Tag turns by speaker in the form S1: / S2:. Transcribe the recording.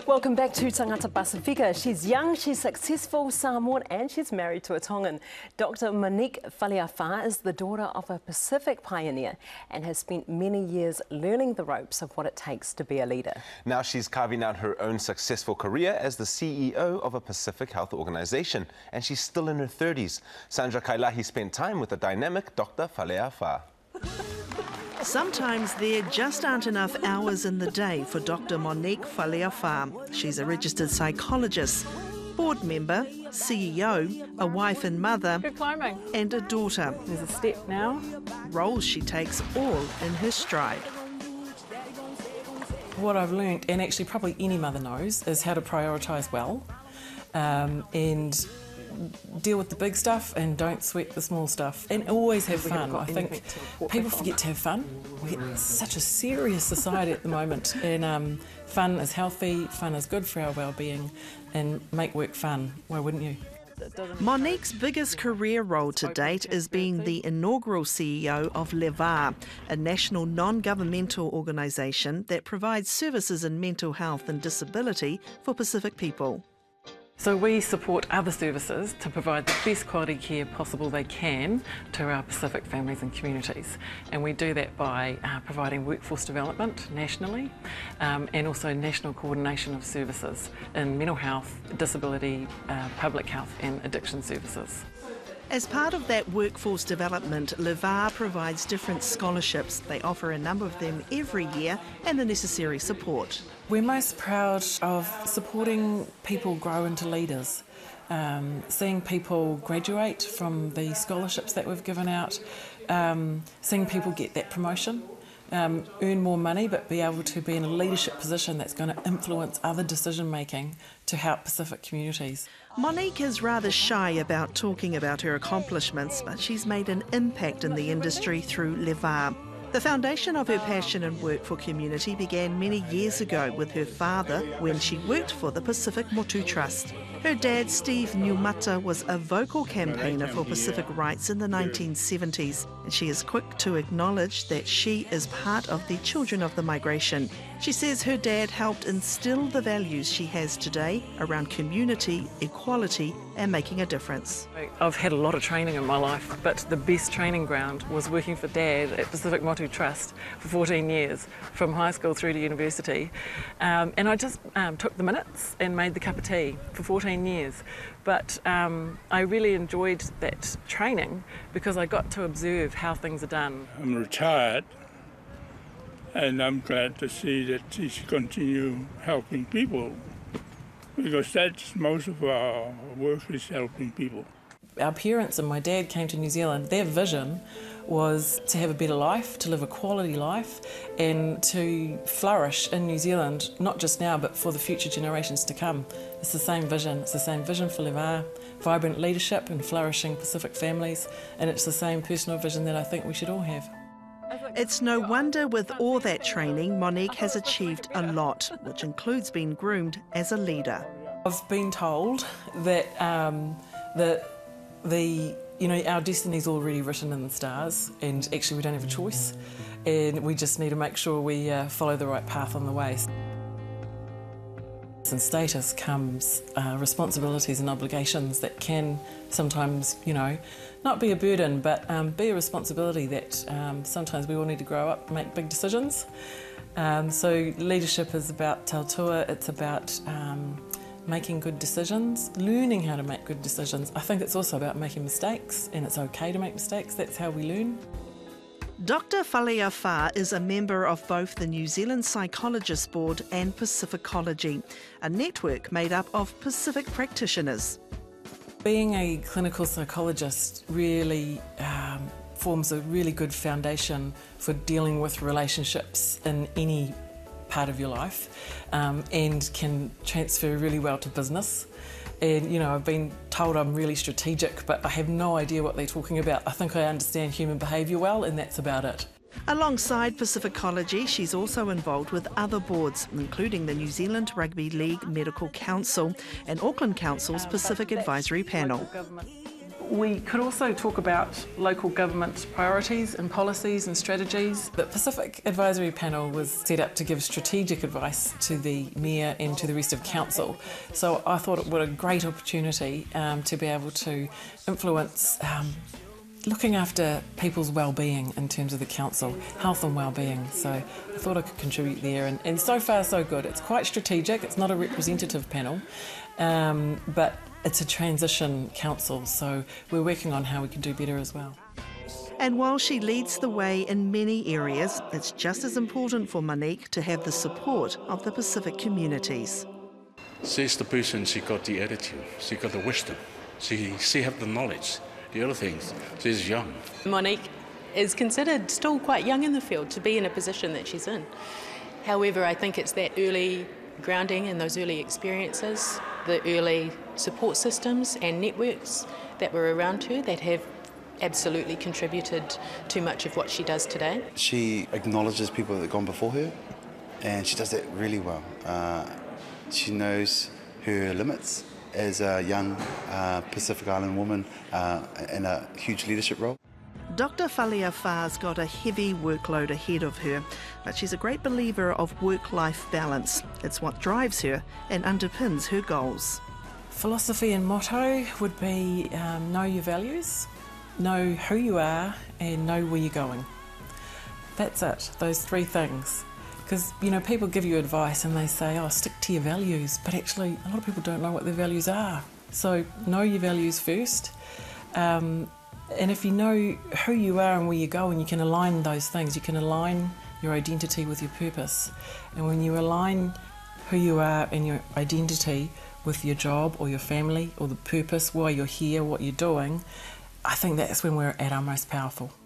S1: Welcome back to Tangata Pasifika. She's young, she's successful, Samoan, and she's married to a Tongan. Dr Monique Faleafa is the daughter of a Pacific pioneer and has spent many years learning the ropes of what it takes to be a leader. Now she's carving out her own successful career as the CEO of a Pacific health organisation, and she's still in her 30s. SANDRA Kailahi spent time with the dynamic Dr Faleafa.
S2: Sometimes there just aren't enough hours in the day for Dr Monique Faleafa. She's a registered psychologist, board member, CEO, a wife and mother,
S3: good climbing,
S2: and a daughter.
S3: There's a step now.
S2: Roles she takes all in her stride.
S3: What I've learnt, and actually probably any mother knows, is how to prioritise well and deal with the big stuff and don't sweat the small stuff, and always have fun. I think people forget to have fun. We're such a serious society at the moment, and fun is healthy, fun is good for our well-being, and make work fun. Why wouldn't you?
S2: Monique's biggest career role to date is being the inaugural CEO of LEVAR, a national non-governmental organisation that provides services in mental health and disability for Pacific people.
S3: So we support other services to provide the best quality care possible they can to our Pacific families and communities. And we do that by providing workforce development nationally and also national coordination of services in mental health, disability, public health and addiction services.
S2: As part of that workforce development, LEVAR provides different scholarships. They offer a number of them every year and the necessary support.
S3: We're most proud of supporting people grow into leaders, seeing people graduate from the scholarships that we've given out, seeing people get that promotion, earn more money but be able to be in a leadership position that's going to influence other decision making to help Pacific communities.
S2: Monique is rather shy about talking about her accomplishments, but she's made an impact in the industry through LEVAR. The foundation of her passion and work for community began many years ago with her father when she worked for the Pacific Motu Trust. Her dad, Steve Newmata, was a vocal campaigner for Pacific rights in the 1970s, and she is quick to acknowledge that she is part of the children of the migration. She says her dad helped instill the values she has today around community, equality and making a difference.
S3: I've had a lot of training in my life, but the best training ground was working for Dad at Pacific Motu Trust for 14 years, from high school through to university. And I just took the minutes and made the cup of tea for 14 years. But I really enjoyed that training because I got to observe how things are done.
S4: I'm retired, and I'm glad to see that she's continue helping people, because that's most of our work, is helping people.
S3: Our parents and my dad came to New Zealand. Their vision was to have a better life, to live a quality life and to flourish in New Zealand, not just now but for the future generations to come. It's the same vision. It's the same vision for LEVAR, vibrant leadership and flourishing Pacific families, and it's the same personal vision that I think we should all have.
S2: It's no wonder with all that training, Monique has achieved a lot, which includes being groomed as a leader.
S3: I've been told that our destiny's already written in the stars, and actually we don't have a choice, and we just need to make sure we follow the right path on the way. And status comes responsibilities and obligations that can sometimes, not be a burden, but be a responsibility that sometimes we all need to grow up and make big decisions. So leadership is about tautua, it's about making good decisions, learning how to make good decisions. I think it's also about making mistakes, and it's okay to make mistakes. That's how we learn.
S2: Dr Faleafa is a member of both the New Zealand Psychologist Board and Pacificology, a network made up of Pacific practitioners.
S3: Being a clinical psychologist really forms a really good foundation for dealing with relationships in any part of your life, and can transfer really well to business. And I've been told I'm really strategic, but I have no idea what they're talking about. I think I understand human behaviour well, and that's about it.
S2: Alongside Pacificology, she's also involved with other boards, including the New Zealand Rugby League Medical Council and Auckland Council's Pacific Advisory Panel.
S3: We could also talk about local government priorities and policies and strategies. The Pacific Advisory Panel was set up to give strategic advice to the Mayor and to the rest of Council. So I thought it was a great opportunity to be able to influence looking after people's well-being in terms of the Council, health and well-being. So I thought I could contribute there, and so far so good. It's quite strategic, it's not a representative panel, but it's a transition council, so we're working on how we can do better as well.
S2: And while she leads the way in many areas, it's just as important for Monique to have the support of the Pacific communities.
S5: She's the person, she got the attitude, she got the wisdom, she have the knowledge. The other things, she's young.
S6: Monique is considered still quite young in the field to be in a position that she's in. However, I think it's that early grounding and those early experiences, the early support systems and networks that were around her that have absolutely contributed to much of what she does today.
S7: She acknowledges people that have gone before her, and she does that really well. She knows her limits as a young Pacific Island woman in a huge leadership role.
S2: Dr Faleafa's got a heavy workload ahead of her, but she's a great believer of work-life balance. It's what drives her and underpins her goals.
S3: Philosophy and motto would be know your values, know who you are, and know where you're going. That's it, those three things. Because, you know, people give you advice and they say, oh, stick to your values, but actually a lot of people don't know what their values are. So know your values first. And if you know who you are and where you're going, you can align those things. You can align your identity with your purpose. And when you align who you are and your identity with your job or your family or the purpose, why you're here, what you're doing, I think that's when we're at our most powerful.